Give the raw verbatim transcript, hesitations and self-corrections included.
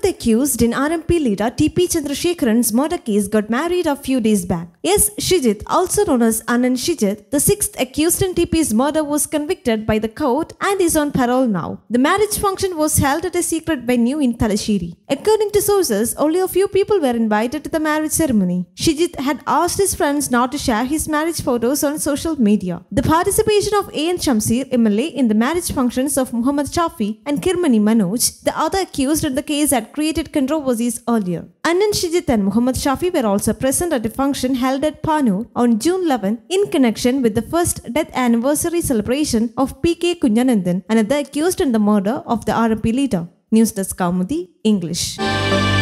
the accused in R M P leader T P Chandrasekharan's murder case got married a few days back. S. Shijit, also known as Anand Shijit, the sixth accused in T P's murder, was convicted by the court and is on parole now. The marriage function was held at a secret venue in Talashiri. According to sources, only a few people were invited to the marriage ceremony. Shijit had asked his friends not to share his marriage photos on social media. The participation of A N Shamsir, M L A, in the marriage functions of Muhammad Shafi and Kirmani Manoj, the other accused in the case, had created controversies earlier. Anand Shijit and Muhammad Shafi were also present at a function held at Panur on June eleventh in connection with the first death anniversary celebration of P K Kunjanandan, another accused in the murder of the R M P leader. News Desk Kaumudy, English.